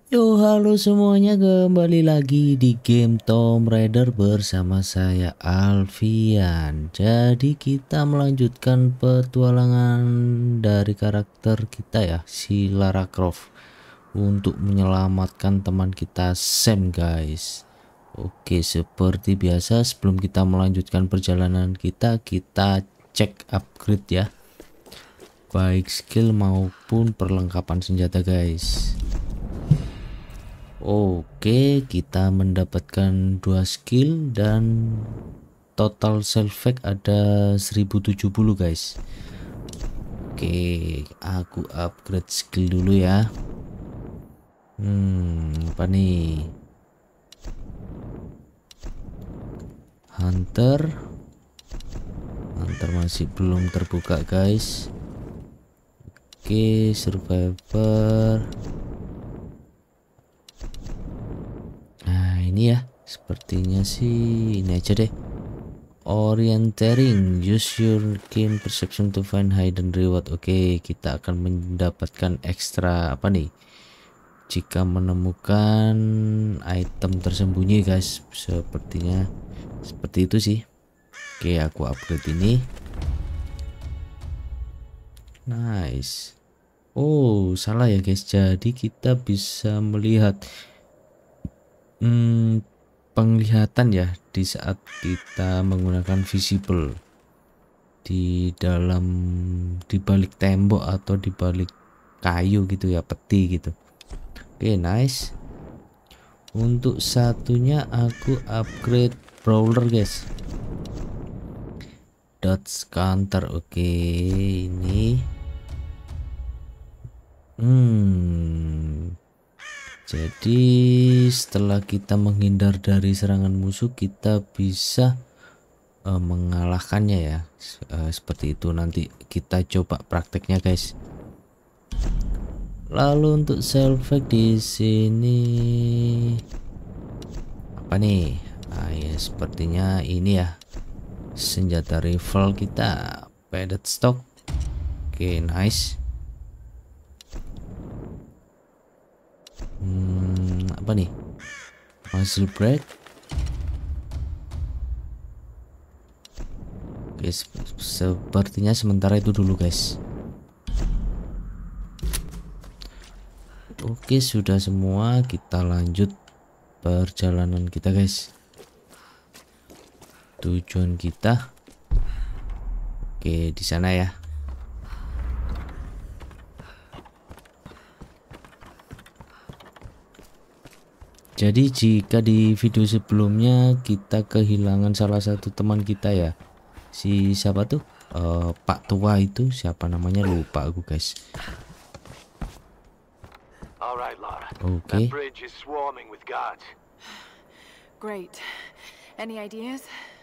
Yo, halo semuanya, kembali lagi di game Tomb Raider bersama saya Alfian. Jadi kita melanjutkan petualangan dari karakter kita ya, si Lara Croft, untuk menyelamatkan teman kita Sam, guys. Oke, seperti biasa sebelum kita melanjutkan perjalanan kita cek upgrade ya, baik skill maupun perlengkapan senjata, guys. Oke, kita mendapatkan 2 skill dan total self effect ada 1070, guys. Oke, aku upgrade skill dulu ya. Apa nih? Hunter masih belum terbuka, guys. Oke, survivor. Nah, ini ya, sepertinya sih ini aja deh. Orienteering, use your keen perception to find hidden reward. Oke, kita akan mendapatkan ekstra apa nih jika menemukan item tersembunyi, guys. Sepertinya seperti itu sih. Oke, aku upgrade ini. Nice. Oh, salah ya, guys. Jadi kita bisa melihat penglihatan ya di saat kita menggunakan visible di dalam, di balik tembok atau di balik kayu gitu ya, peti gitu. Oke, nice. Untuk satunya aku upgrade brawler, guys. Dodge counter. Oke, ini jadi setelah kita menghindar dari serangan musuh, kita bisa mengalahkannya ya. Seperti itu, nanti kita coba prakteknya, guys. Lalu untuk self di sini apa nih? Nah, ya sepertinya ini ya, senjata rifle kita, padded stock. Oke, nice. Apa nih? Muzzle brake. Oke, sepertinya sementara itu dulu, guys. Oke, sudah semua, kita lanjut perjalanan kita, guys. Tujuan kita, oke, di sana ya. Jadi jika di video sebelumnya kita kehilangan salah satu teman kita ya, si siapa tuh, Pak tua itu, siapa namanya lupa aku, guys. Oke. Great. Any ideas?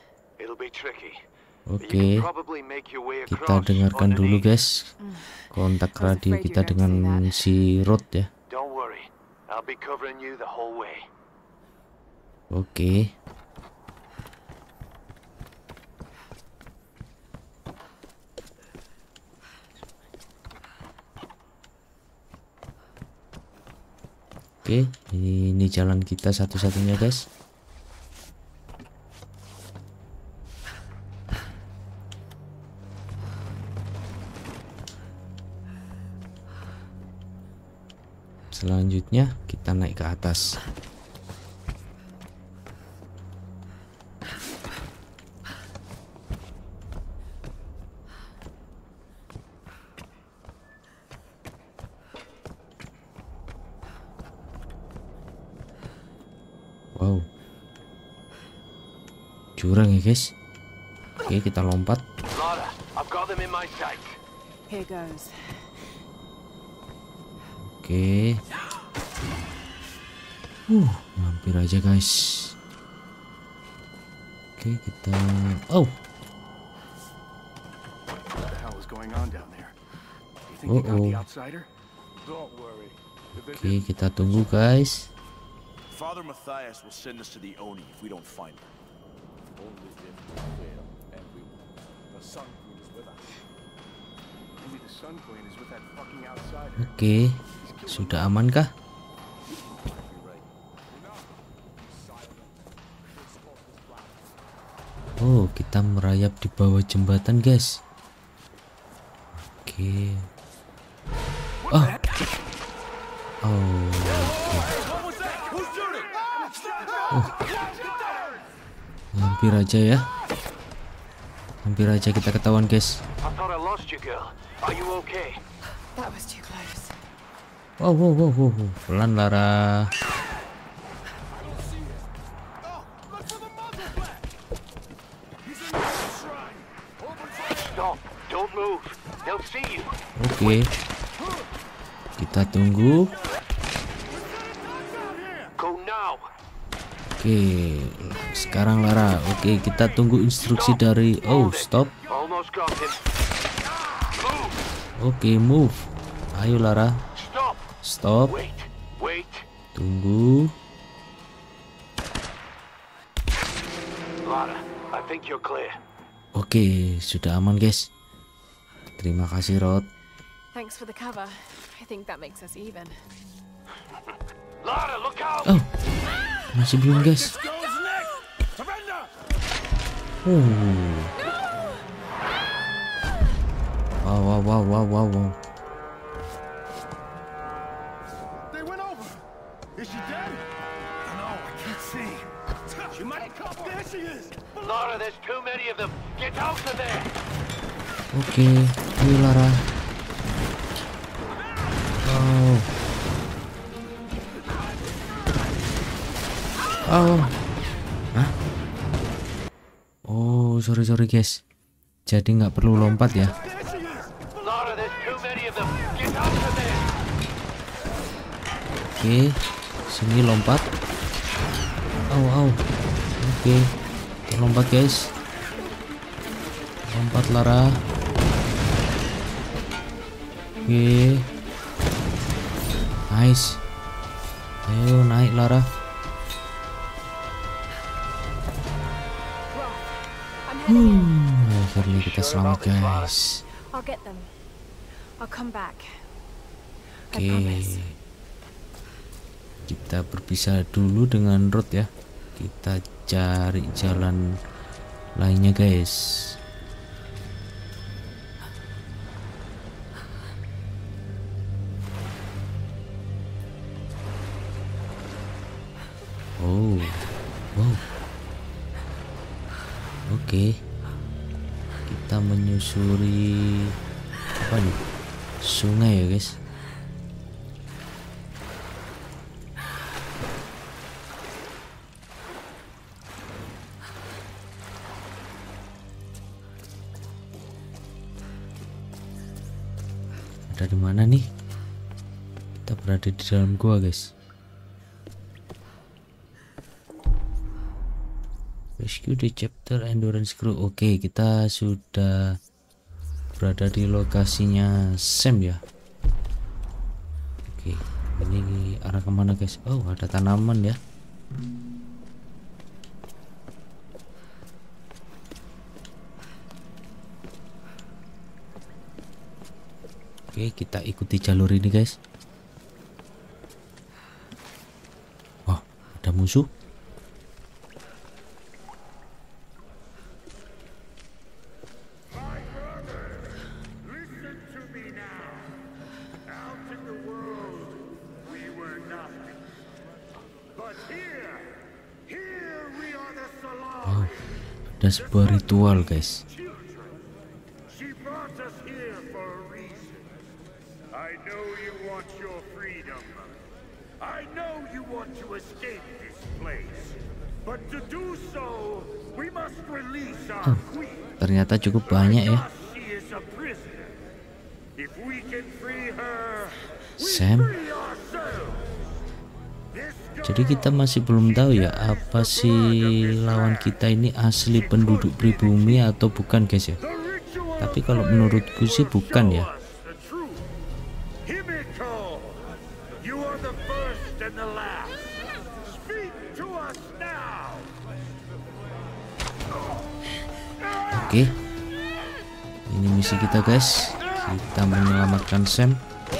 Oke, kita dengarkan dulu, guys, kontak radio kita dengan si Rod ya. Oke. Oke, ini jalan kita satu-satunya, guys. Selanjutnya kita naik ke atas. Wow, jurang ya, guys. Oke, kita lompat. Here goes. Oke. Hampir aja, guys. Oke, kita oh. Oke, kita tunggu, guys. Father Matthias will send us to the Oni if we don't find her. Only if we fail and we will. The Sun Queen is with us. Maybe the Sun Queen is with that fucking outsider. Oke, sudah aman kah? Oh, kita merayap di bawah jembatan, guys. Oke. Oh. Oh, oke. Oh. Hampir aja ya. Hampir aja kita ketahuan, guys. I thought I lost you, girl. Are you okay? That was too close. Wow, wow, wow, wow. Pelan, Lara. Stop. Don't move. They'll see you. Oke. Kita tunggu. Go now. Oke, sekarang Lara. Oke, kita tunggu instruksi dari. Oh, stop. Almost got him. Move. Oke, move. Ayo Lara. Stop. Stop. Wait. Wait. Tunggu. Lara, I think you're clear. Oke, sudah aman, guys. Terima kasih, Rod. Thanks for the cover. I think that makes us even. Lara, look out. Oh, masih belum, guys. Wow, wow, wow, wow, wow, wow. They went over. Is she dead? No, I can't see. She might come. There she is. Lara, there's too many of them. Get out of there. Oke, ayo Lara. Oh. Oh. Hah? Oh, sorry guys. Jadi nggak perlu lompat ya. Lara, there's too many of them. Get out of there. Oke, sini lompat. Oh. Oke, kita lompat, guys. Lompat Lara. Oke. Nice. Ayo naik Lara. Akhirnya kita selamat, guys. I'll get them. I'll come back. I Oke. promise. Kita berpisah dulu dengan Rod ya. Kita cari jalan lainnya, guys. Oh. Wow. Oke. Kita menyusuri apa nih? Sungai ya, guys. Ada di mana nih? Kita berada di dalam gua, guys. Rescue the chapter endurance crew. Oke, kita sudah berada di lokasinya Sam ya. Oke, ini arah kemana, guys? Oh, ada tanaman ya. Oke, kita ikuti jalur ini, guys. Wah, ada musuh. Wow, ada sebuah ritual, guys. She brought us here for a reason. I know you want your freedom. I know you want to escape this place. But to do so, we must release our queen. Ternyata cukup banyak ya. She is a prisoner. If we can free her, we Sam. free ourselves. This Jadi kita masih belum tahu ya, apa sih lawan kita ini asli penduduk pribumi atau bukan, guys ya. Tapi kalau menurutku sih bukan ya. Oke, ini misi kita, guys. Kita menyelamatkan Sam.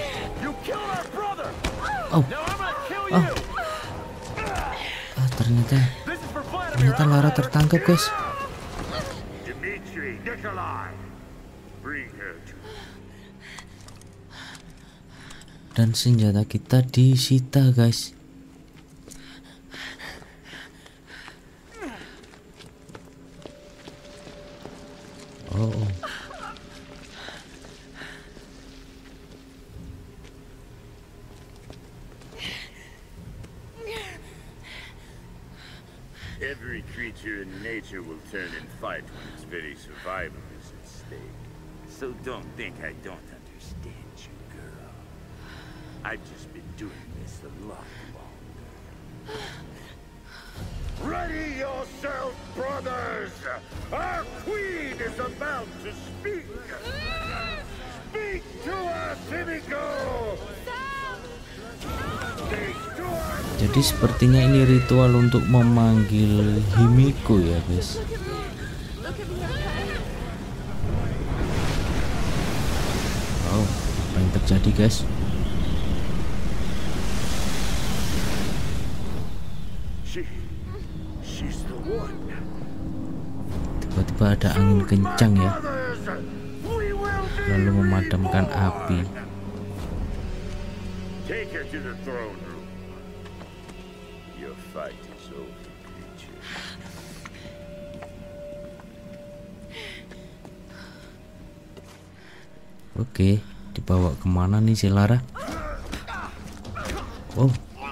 Oh, ternyata Lara tertangkap, guys. Dan senjata kita disita guys. Oh. Every creature in nature will turn and fight when its very survival is at stake. So don't think I don't understand you, girl. I've just been doing this a lot longer. Ready yourself, brothers! Our queen is about to speak! Speak to us, Himiko! Speak to us! Jadi sepertinya ini ritual untuk memanggil Himiko ya guys. Wow, apa yang terjadi guys? She's the one. Tiba-tiba ada angin kencang ya, lalu memadamkan api. Take her to the throne room. Your fight is over, creature. Oke, dibawa kemana nih si Lara? Oh,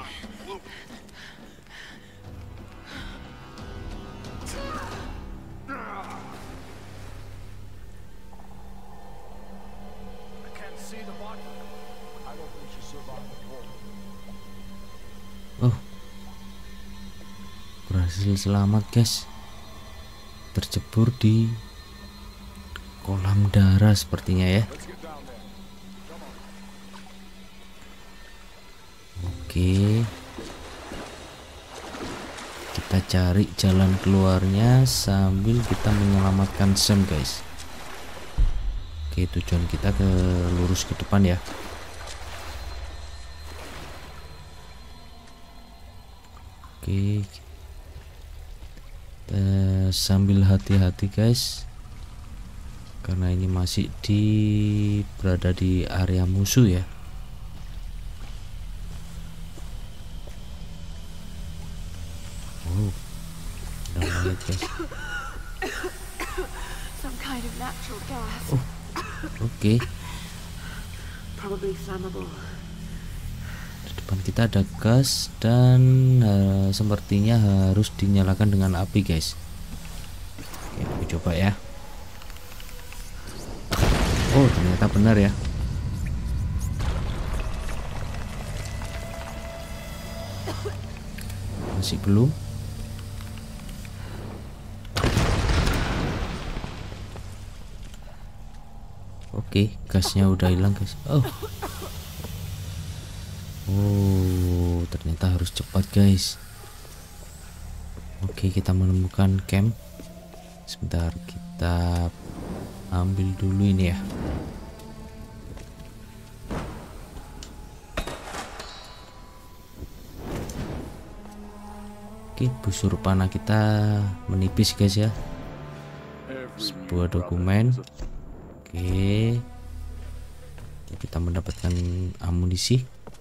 oh, berhasil selamat guys. Tercebur di kolam darah sepertinya ya. Oke, kita cari jalan keluarnya sambil kita menyelamatkan Sam guys. Oke, tujuan kita ke lurus ke depan ya. Oke, kita sambil hati-hati guys, karena ini masih berada di area musuh ya. Oh, udah lihat guys. Some kind of natural gas. Oh, oke. Probably flammable. Di depan kita ada gas dan sepertinya harus dinyalakan dengan api guys. Oke, aku coba ya. Oh, ternyata benar ya. Masih belum. Oke, gasnya udah hilang guys. Oh, ternyata harus cepat guys. Oke, kita menemukan camp. Sebentar, kita ambil dulu ini ya. Oke, busur panah kita menipis guys ya. Sebuah dokumen. Oke, kita mendapatkan amunisi.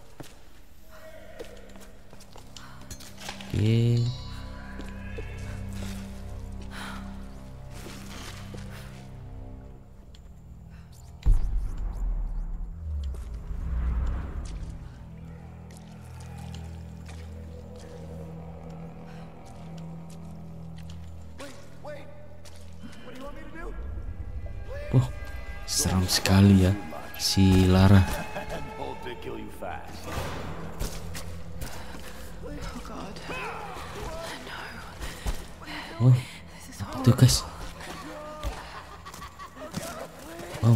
Oke, oh, seram sekali ya si Lara. Hope they kill you fast. Oh, itu guys. Wow,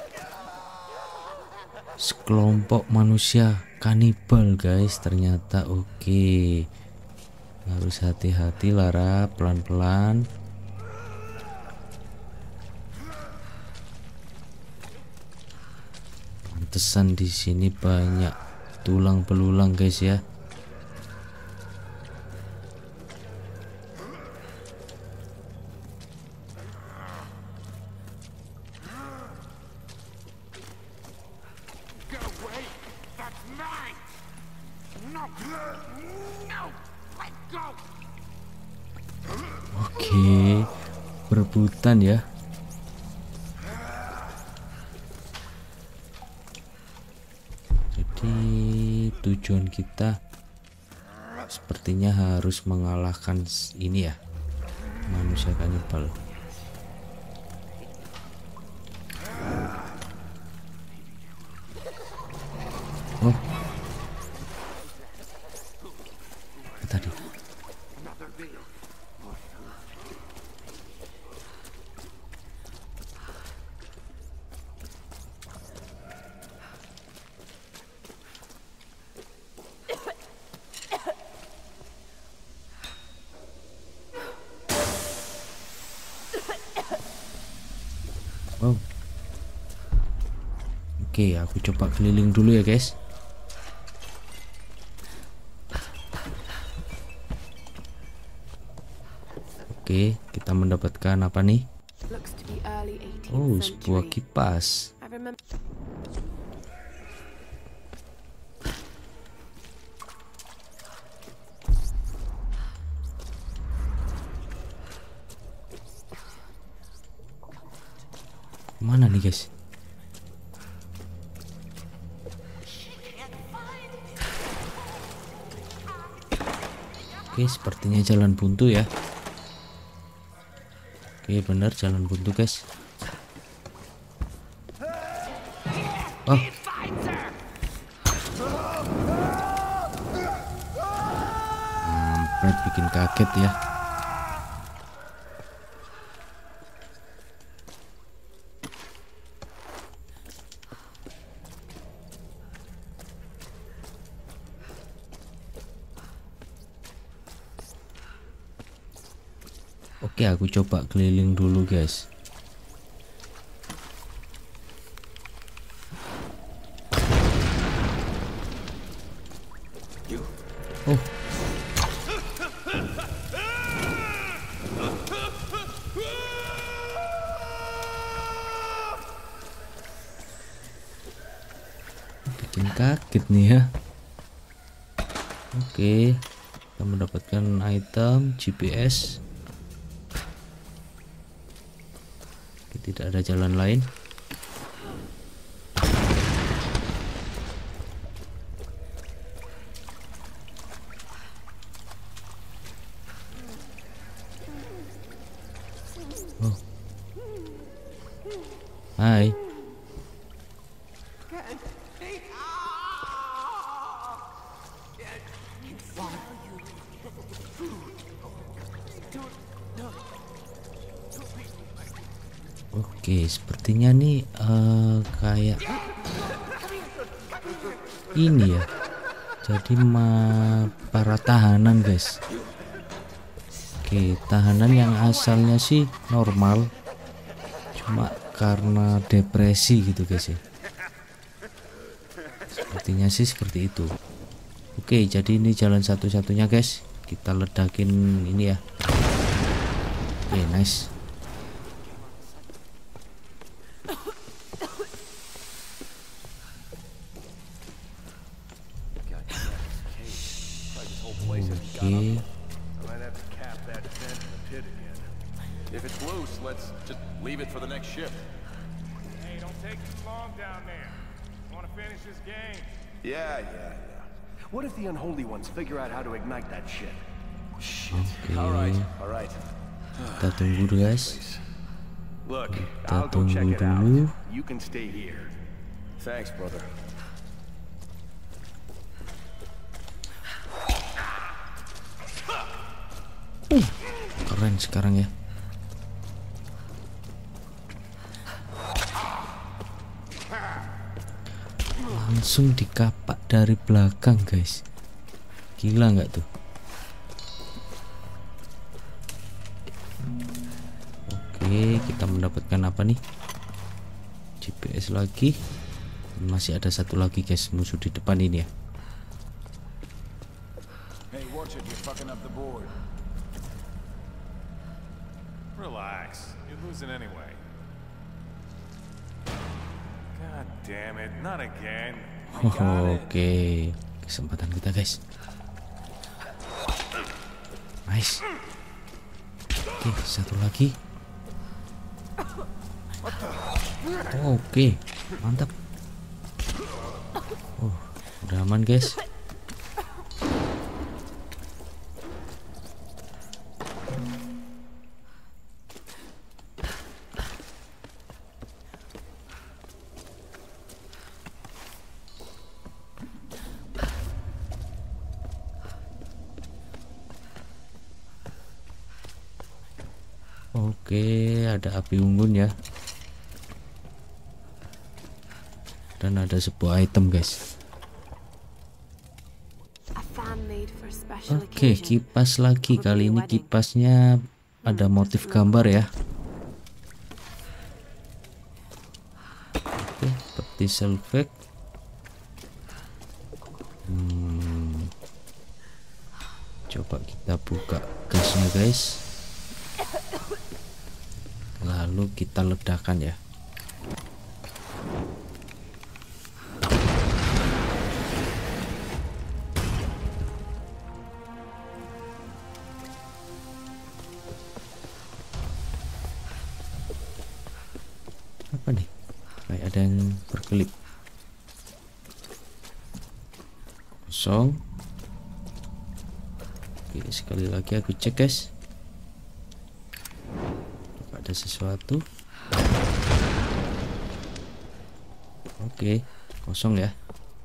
sekelompok manusia kanibal guys ternyata. Oke, harus hati-hati Lara, pelan-pelan. Pantesan di sini banyak tulang belulang guys ya. Oke, berebutan ya. Jadi tujuan kita sepertinya harus mengalahkan ini ya, manusia kanibal. Oh, tadi. Oh. Oke, aku coba keliling dulu ya, guys. Oke, kita mendapatkan apa nih? Looks to be early 18th Oh, sebuah century. kipas. I remember. Mana nih, guys? Oke, sepertinya jalan buntu ya. Oke, benar jalan buntu, guys. Oh. Kampret, bikin kaget ya. Oke, aku coba keliling dulu, guys. Oh. Bikin kaget nih ya. Oke, kita mendapatkan item GPS. Tidak ada jalan lain. Oh. Hai. Oke, sepertinya nih kayak ini ya. Jadi para tahanan, guys. Oke, tahanan yang asalnya sih normal, cuma karena depresi gitu, guys ya. Sepertinya sih seperti itu. Oke, jadi ini jalan satu-satunya, guys. Kita ledakin ini ya. Oke, nice. Oke. If it's loose, let's just leave it for the next ship. Hey, don't take too long down there. Want to finish this game? Yeah. What if the unholy ones figure out how to ignite that shit? Oke. All right. Kita tunggu, guys. Look, Kita I'll go check tunggu it out. dulu. You can stay here. Thanks, brother. Keren sekarang ya. Langsung dikapak dari belakang, guys. Gila nggak tuh? Oke, kita mendapatkan apa nih? GPS lagi. Masih ada satu lagi, guys, musuh di depan ini ya. Hey, watch it, you're fucking up the board. Relax. You're losing anyway. God damn it. Not again. Oke, kesempatan kita guys. Nice. Oke, satu lagi. Oke, mantap. Oh, udah aman guys. Oke, ada api unggun ya. Dan ada sebuah item guys. Oke, kipas lagi. Kali ini kipasnya ada motif gambar ya. Oke, peti selvek. Coba kita buka gasnya guys. Lalu kita ledakan ya. Apa nih? Kayak ada yang berkelip. Kosong. Oke, sekali lagi aku cek guys. Ada sesuatu. Oke, kosong ya.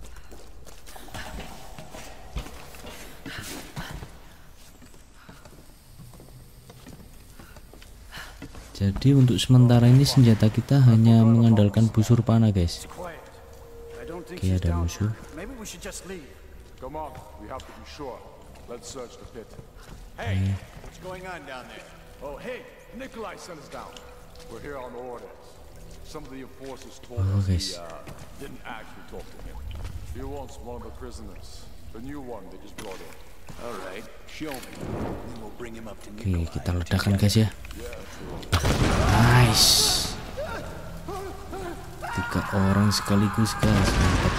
Jadi untuk sementara ini senjata kita hanya mengandalkan busur panah guys. Oke, ada musuh. Come on, we have to be sure. Let's search the pit. Hey, what's going on down there? Oh, hey, Nikolai sent us down. We're here on orders. Some of the enforcers told us we didn't actually talk to him. He wants one of the prisoners, the new one they just brought in. All right, show me. Then we'll bring him up to Oke, Nikolai. kita ledakan guys ya. Nice. 3 orang sekaligus guys. Mantap.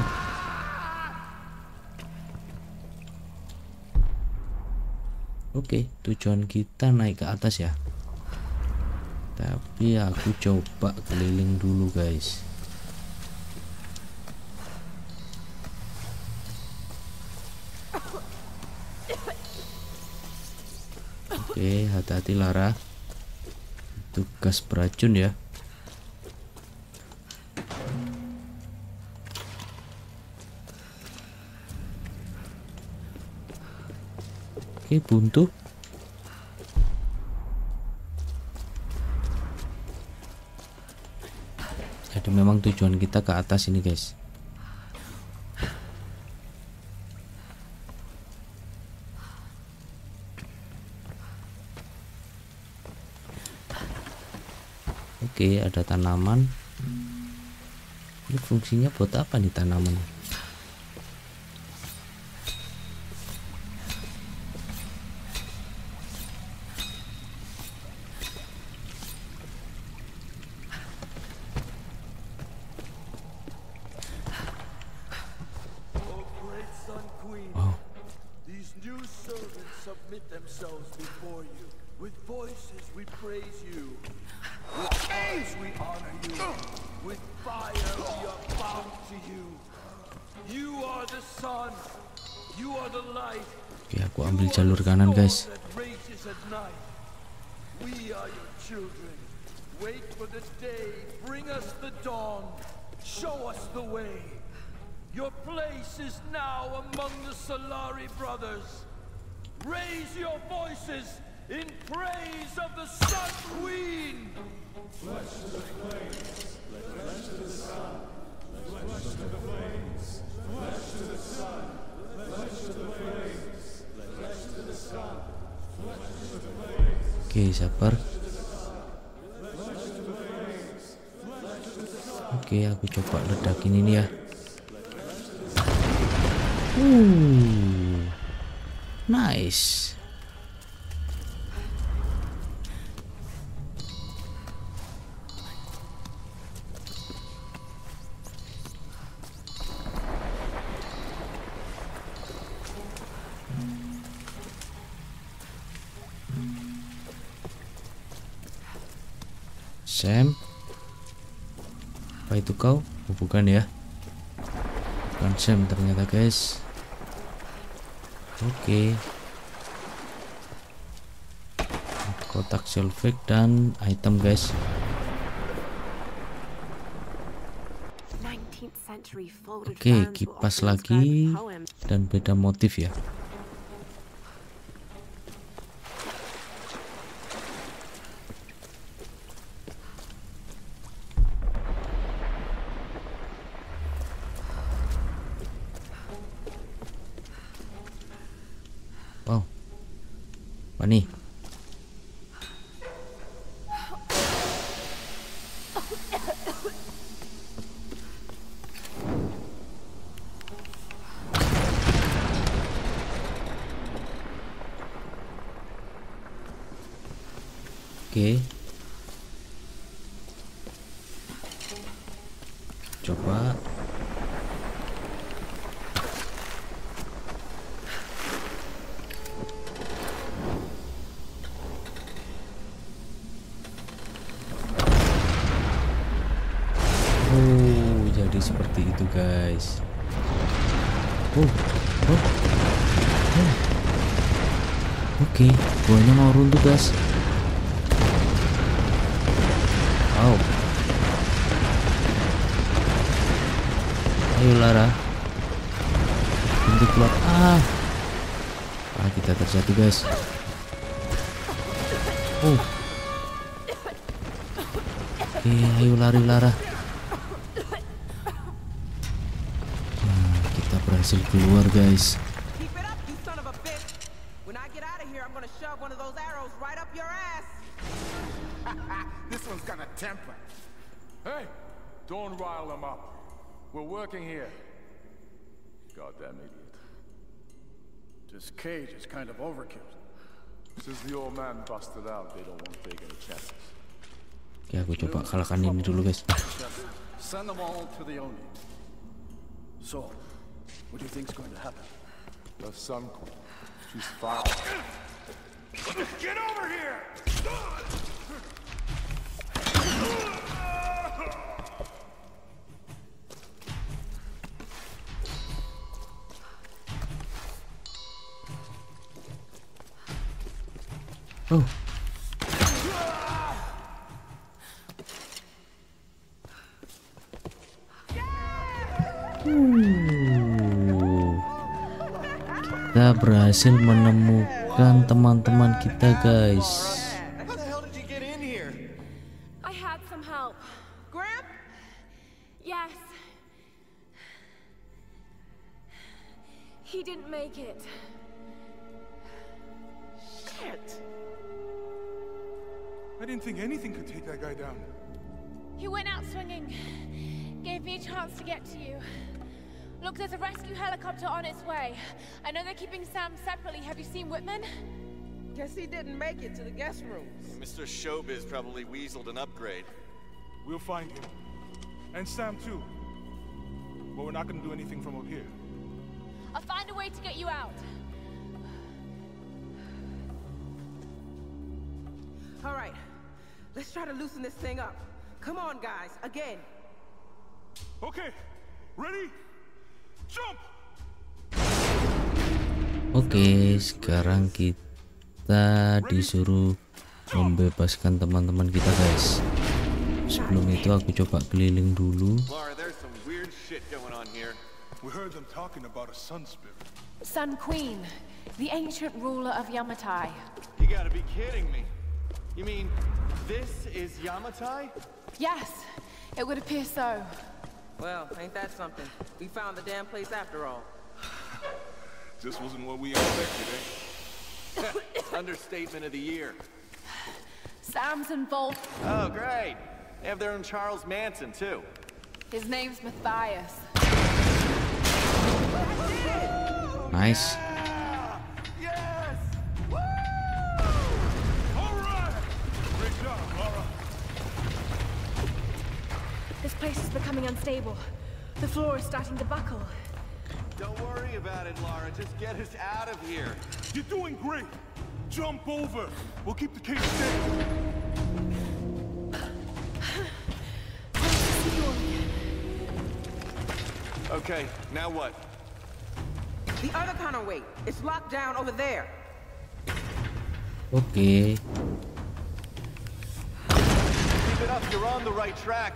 Oke, tujuan kita naik ke atas ya. Tapi aku coba keliling dulu guys. Oke, hati-hati Lara. Itu gas beracun ya. Oke, buntu. Jadi memang tujuan kita ke atas ini guys. Oke, ada tanaman. Ini fungsinya buat apa nih tanaman? Oke, aku ambil jalur kanan guys. We are your children. Wait for the day. Bring us the dawn. Show us the way. Your place is now among the Solari brothers. Raise your voices in praise of the Sun Queen. Flesh to the flames. Flesh to the sun. Flesh to the flames. Flesh to the sun. Flesh to the flames. Flesh to the sun. Flesh to the flames. Oke, sabar. Oke, aku coba ledakin ini ya. Nice. Sam, apa itu kau? Oh, bukan ya, bukan Sam ternyata guys. Oke. Kotak Selvig dan item guys. 19th century folded Oke, fans will kipas often lagi describe poems. dan beda motif ya. Wow, apa nih? Oke, coba. Oh, jadi seperti itu guys. Oke, buahnya mau runtuh guys. Wow. Ayo Lara, pintu keluar. Kita terjatuh guys. Oke, ayo lari Lara. Kita berhasil keluar guys. Keep it up, you son of a bitch. When I get out of here, I'm gonna shove one of those arrows right up your ass. This one's got a temper. Hey, don't rile them up. We're working here. Goddamn idiot. This cage is kind of overkill. Since the old man busted out, they don't want to take any chances. Oke, aku coba kalahkan ini dulu guys. Send them all to the Oni. So, what do you think's going to happen? The Sun Queen. She's fine. Get over here! Oh. Kita berhasil menemukan teman-teman kita guys. How the hell did you get in here? I had some help. Gramp? Yes. He didn't make it. Shit. I didn't think anything could take that guy down. He went out swinging. Gave me a chance to get to you. Look, there's a rescue helicopter on its way. I know they're keeping Sam separately. Have you seen Whitman? Guess he didn't make it to the guest rooms. Mr. Showbiz probably weaseled an upgrade. We'll find him. And Sam too. But we're not gonna do anything from up here. I'll find a way to get you out. All right, let's try to loosen this thing up. Come on, guys, again. Okay, ready? Jump! Oke, sekarang kita disuruh membebaskan teman-teman kita guys. Sebelum itu aku coba keliling dulu. Lara, there's some weird shit going on here. We heard them talking about a sun spirit. Sun Queen, the ancient ruler of Yamatai. You gotta be kidding me. You mean this is Yamatai? Yes, it would appear so. Well, ain't that something? We found the damn place after all. This wasn't what we expected, eh? Understatement of the year. Sam's involved. Oh, great. They have their own Charles Manson, too. His name's Matthias. Nice. Yes! Woo! All right! Great job, Lara. This place is becoming unstable. The floor is starting to buckle. Don't worry about it, Lara. Just get us out of here. You're doing great. Jump over. We'll keep the cage safe. Okay, now what? The other counterweight. It's locked down over there. Oke. Keep it up, you're on the right track.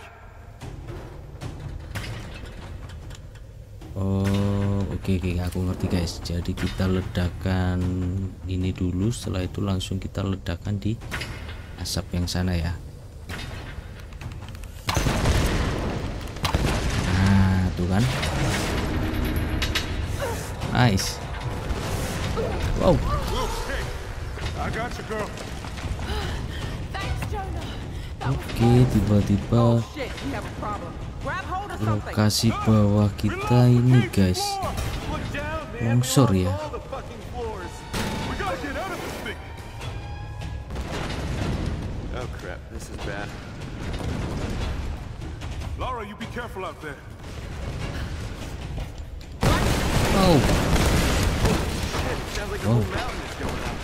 Oh, oke, aku ngerti guys. Jadi kita ledakan ini dulu, setelah itu langsung kita ledakan di asap yang sana ya. Nah, tuh kan. Nice. Wow. I got you, girl. Thanks, Jonah. Oke, tiba-tiba Oh shit, we have a problem. Grab hold of something. lokasi bawah kita ini guys Look down, man. longsor ya. All the fucking floors. We gotta get out of this thing. Oh crap, this is bad. Laura, you be careful out there. Oh, Shit, sounds like a Oh. whole mountain is going up.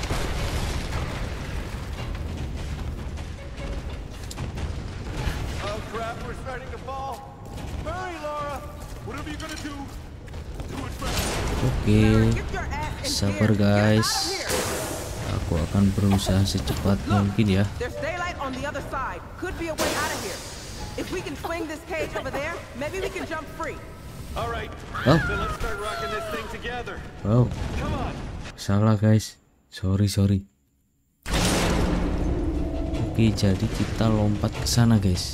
Oh crap, we're starting to fall. Hurry, Laura! Whatever you're gonna do, do it fast. oke, Get your ass in sabar gear. Get guys. out of here. Aku akan berusaha secepat mungkin ya. There's daylight on the other side. Could be a way out of here. If we can swing this cage over there, maybe we can jump free. All right, Oh, then let's start rocking this thing together. wow, Come on. salah guys. Sorry. Oke, jadi kita lompat ke sana guys.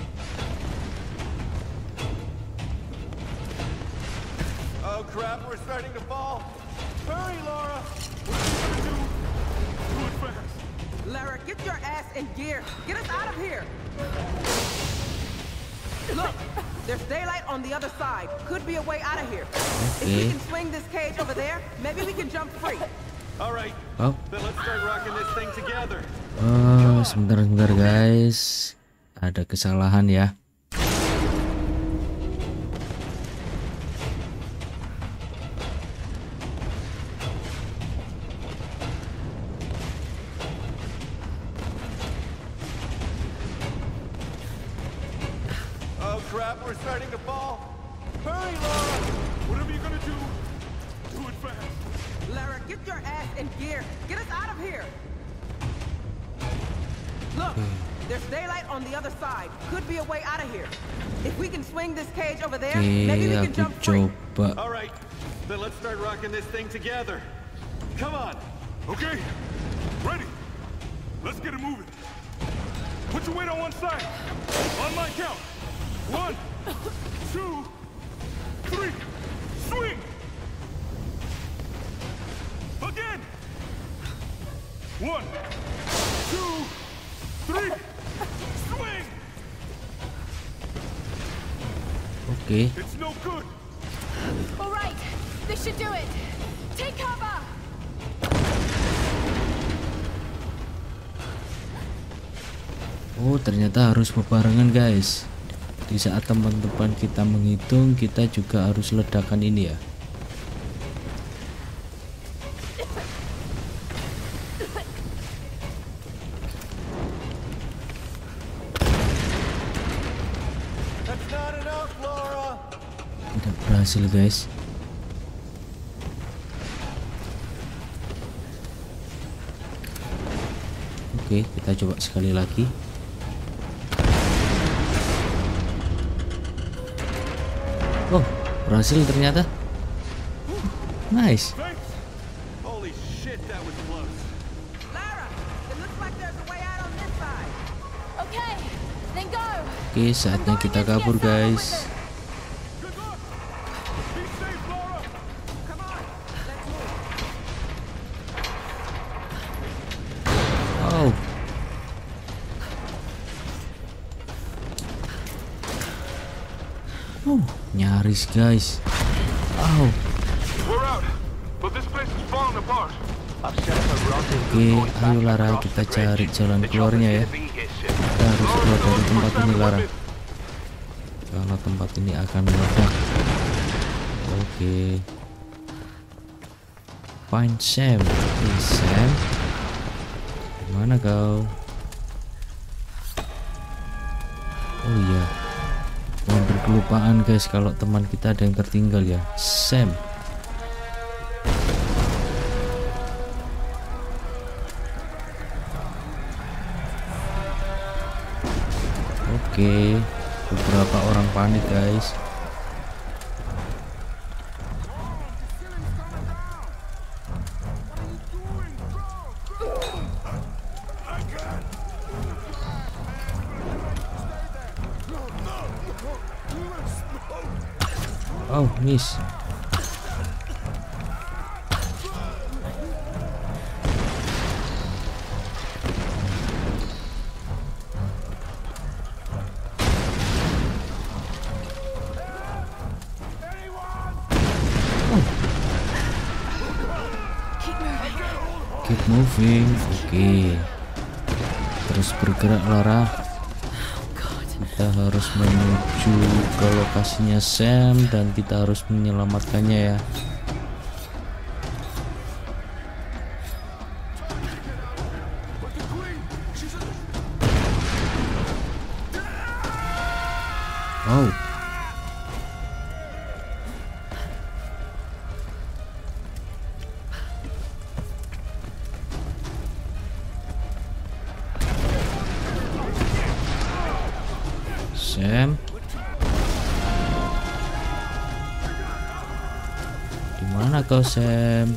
Oh crap, we're starting to fall. Hurry, Laura! Do it fast. Lara, get your ass in gear. Get us out of here. Look, there's daylight on the other side. Could be a way out of here. If we Okay. can swing this cage over there, maybe we can jump free. All right, Oh, then let's start rocking this thing together. sebentar guys. Ada kesalahan ya. Oh crap, we're starting to fall. Hurry, Laura! Whatever you're gonna do, do it fast. Lara, get your ass in gear. Get us out of here. Look, there's daylight on the other side. Could be a way out of here. If we can swing this cage over there, maybe we Oke, can aku jump free. coba. All right, then let's start rocking this thing together. Come on. Okay, ready. Let's get it moving. Put your weight on one side. On my count. 1, 2, 3. Swing. Again. 1, 2, 3. Swing. Oke, It's no good. All right, this should do it. Take cover. oh ternyata harus bebarengan guys. Di saat teman-teman kita menghitung, kita juga harus ledakan ini ya. That's not enough, Laura. Tidak berhasil guys. Oke, kita coba sekali lagi. Oh, berhasil ternyata. Nice. Thanks. Holy shit, that was close. Lara, it looks like there's a way out on this side. Okay, then go. Oke, saatnya kita kabur guys. Good luck. Be safe, Laura. Come on, let's move. Oh. Nyaris guys. Oh. We're out, but this place is falling apart. Oke, ayo Lara, kita cari jalan keluarnya ya. Kita harus keluar dari tempat ini Lara, karena tempat ini akan meledak. Oke. Find Sam. Oke, Sam. Mana kau? Oh iya, hampir kelupaan guys kalau teman kita ada yang tertinggal ya, Sam. Oke, beberapa orang panik guys. Oh, miss. Keep moving. Oke. Terus bergerak Lara. Kita harus menuju ke lokasinya Sam dan kita harus menyelamatkannya ya. Oh. Sam, dimana kau Sam?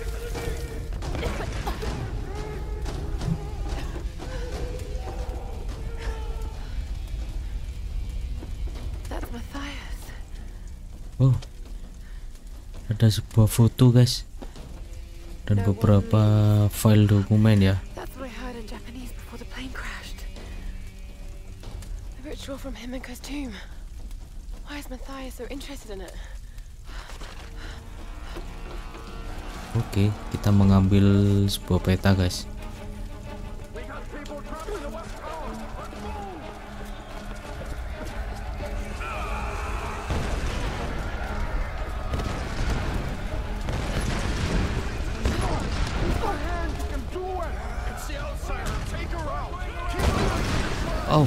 That's Matthias. Oh, ada sebuah foto guys dan beberapa file dokumen ya. That's what I heard in Japanese before the plane crashed. The ritual from Himiko's tomb. Why is Matthias so interested in it? Oke, kita mengambil sebuah peta guys. Oh,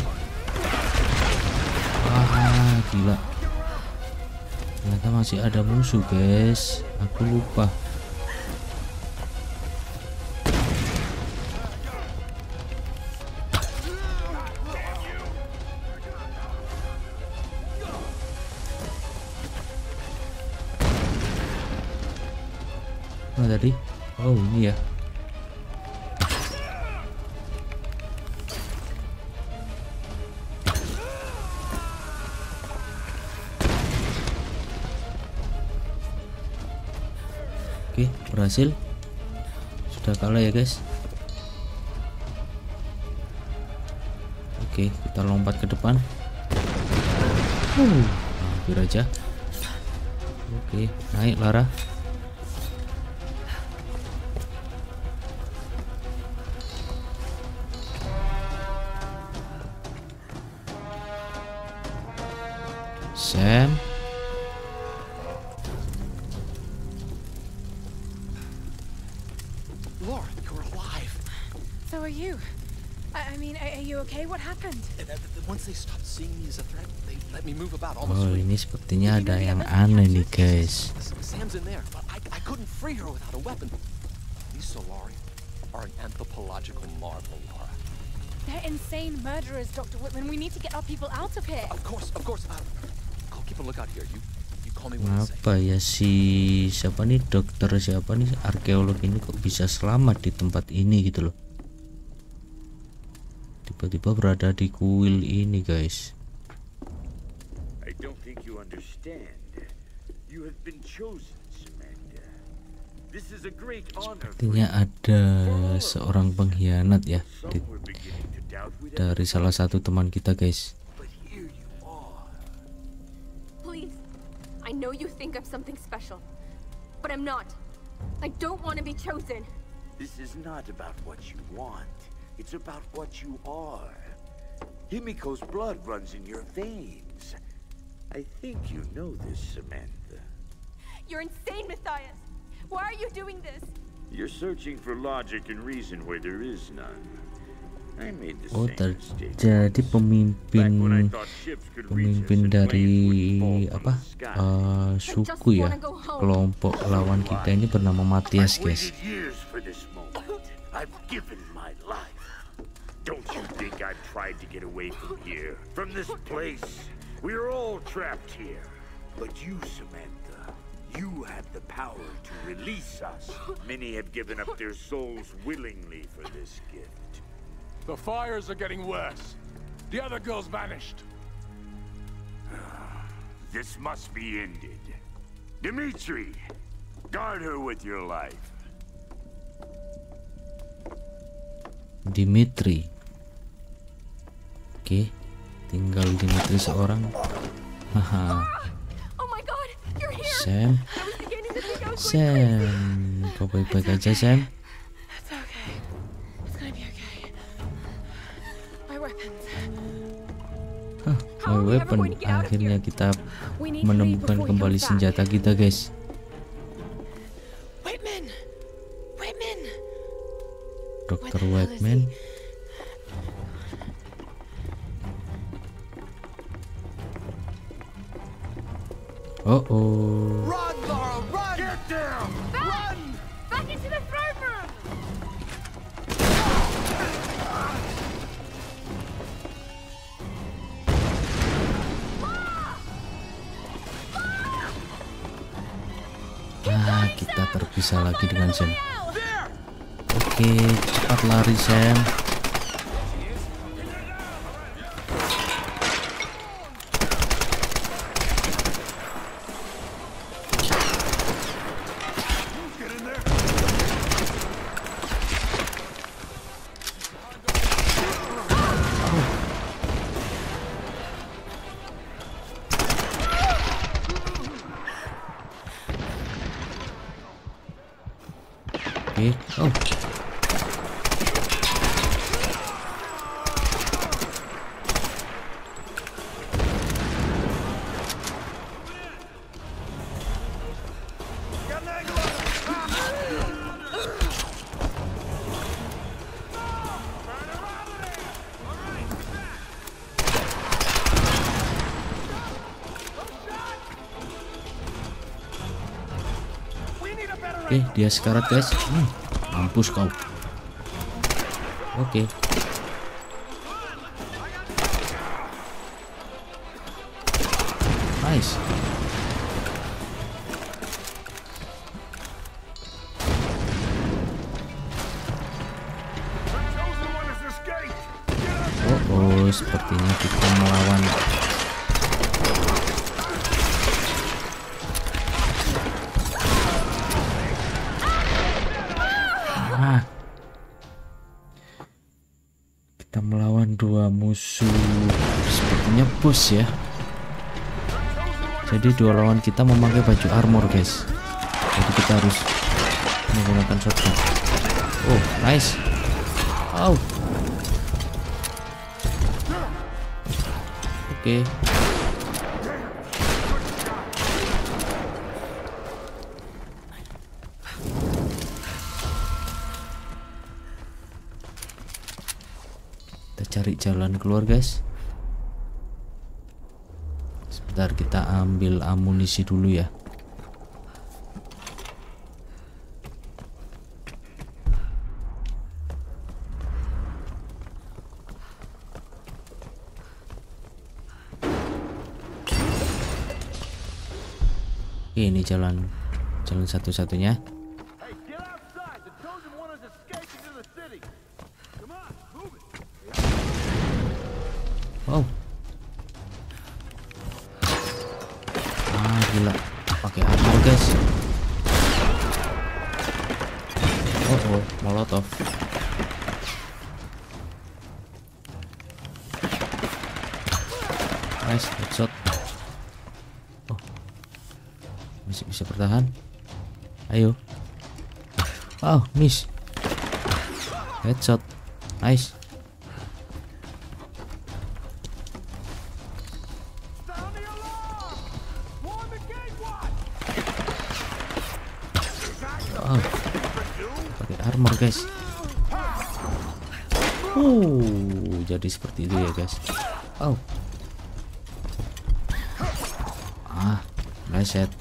gila, ternyata masih ada musuh guys, aku lupa. Mana tadi? Oh ini ya. Oke, berhasil. Sudah kalah ya guys. Oke, kita lompat ke depan. Hampir aja. Oke, naik Lara. Sam. Laura, you're alive. So are you. I mean, are you okay? What happened? Once they stopped seeing me as a threat, they let me move about almost. Oh, ini sepertinya ada yang aneh nih guys. Sam's in there, but I couldn't free her without a weapon. These Solari are an anthropological marvel, Laura. They're insane murderers, Dr. Whitman. We need to get our people out of here. Of course. I'll keep a lookout here. You call me when you say. Apa ya si siapa nih dokter siapa nih arkeolog ini kok bisa selamat di tempat ini gitu loh. Tiba-tiba berada di kuil ini guys. I don't think you understand. You have been chosen, Samantha. This is a great honor. Sepertinya ada seorang pengkhianat ya dari salah satu teman kita guys. Please, I know you think I'm something special, but I'm not. I don't want to be chosen. This is not about what you want. It's about what you are. Himiko's blood runs in your veins. I think you know this, Samantha. You're insane, Matthias. Why are you doing this? You're searching for logic and reason where there is none. I made the Oh, same mistake. jadi pemimpin dari apa? Suku ya. Kelompok lawan kita ini bernama Matias, guys. I've given my life. Don't you think I've tried to get away from here, from this place? We're all trapped here. But you, Samantha, you have the power to release us. Many have given up their souls willingly for this gift. The fires are getting worse. The other girl's vanished. This must be ended. Dimitri, guard her with your life. Dimitri. Oke, tinggal Dimitri seorang. Haha. Sam, kau baik-baik aja, Sam? My weapon. Akhirnya kita menemukan kembali senjata kita, guys. Dr. Whitman. Oh. Run, Laura, run! Get down! Run! Back into the throne room! Kita terpisah lagi dengan Sam. Oke, cepat lari, Sam. Oh. Oke, dia sekarat, guys. Mampus kau. Oke. Nice. Oh, sepertinya kita melawan dua musuh, sepertinya bos ya. Jadi dua lawan kita memakai baju armor, guys. Jadi kita harus menggunakan shotgun. Oh, nice. Oh. Oke. Cari jalan keluar, guys. Sebentar, kita ambil amunisi dulu ya. Oke, ini jalan satu-satunya. Oh. Gila. Pakai armor, guys. Oh, molotov. Nice, headshot. Oh. Masih bisa bertahan. Ayo. Oh, miss. Headshot. Nice. armor guys. Jadi seperti itu ya guys. Meleset.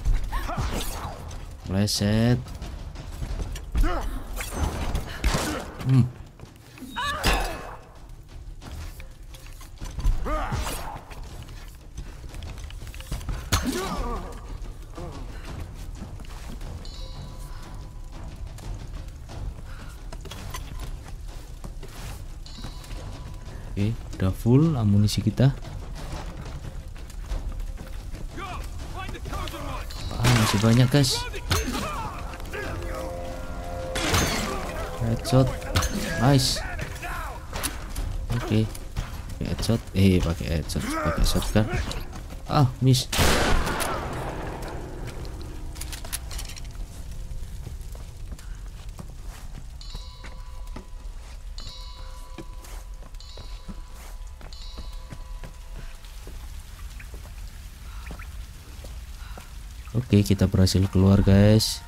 Oke, udah full amunisi kita. Masih banyak guys. Headshot, nice. Oke, headshot. Pakai headshot, pakai shotgun. Miss. Oke, kita berhasil keluar guys.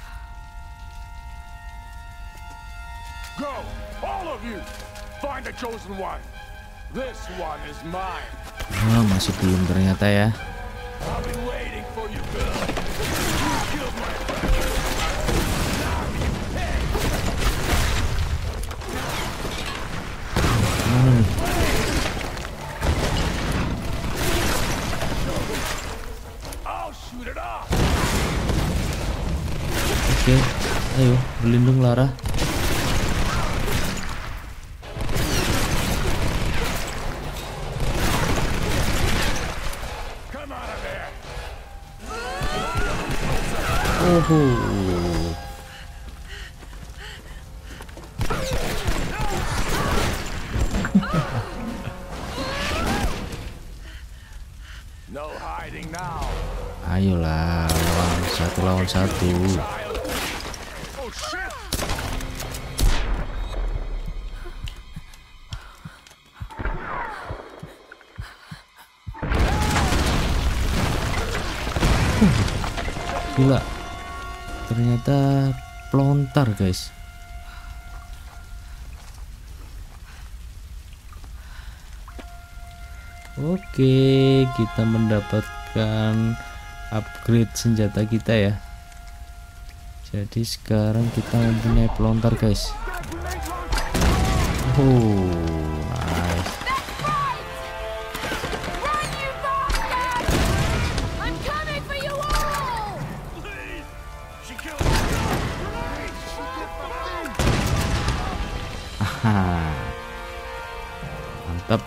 Go, all of you. Find the chosen one. This one is mine. Masih belum ternyata ya. I've been waiting for you, Bill. You killed my brother. Now you pay. I'll shoot it off. Oke, ayo berlindung Lara. Come out of there. No hiding now. Ayolah, lawan satu. Oh shit. Gila, ternyata pelontar guys. Oke, kita mendapatkan upgrade senjata kita ya. Jadi sekarang kita mempunyai pelontar guys. Nice. Mantap.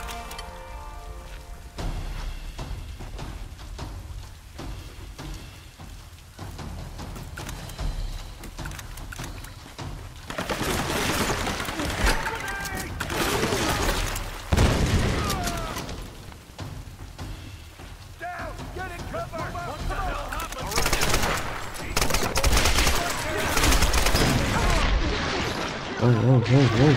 Oh.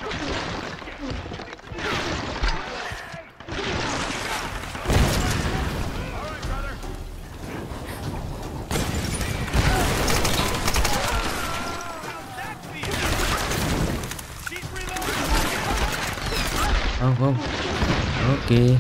Oke.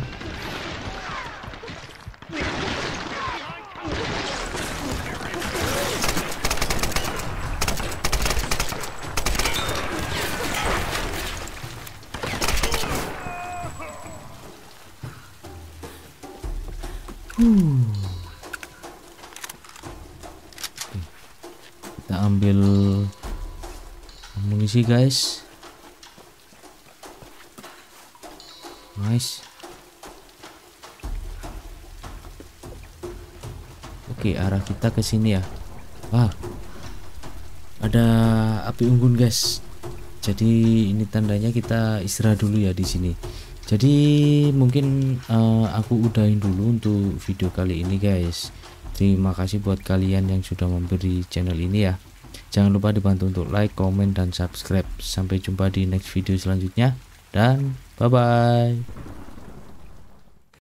Kita ambil amunisi guys. Nice. Oke, arah kita ke sini ya. Wah, ada api unggun guys. Jadi ini tandanya kita istirahat dulu ya di sini. Jadi mungkin aku udahin dulu untuk video kali ini guys. Terima kasih buat kalian yang sudah memberi channel ini ya. Jangan lupa dibantu untuk like, komen, dan subscribe. Sampai jumpa di next video selanjutnya. Dan bye bye.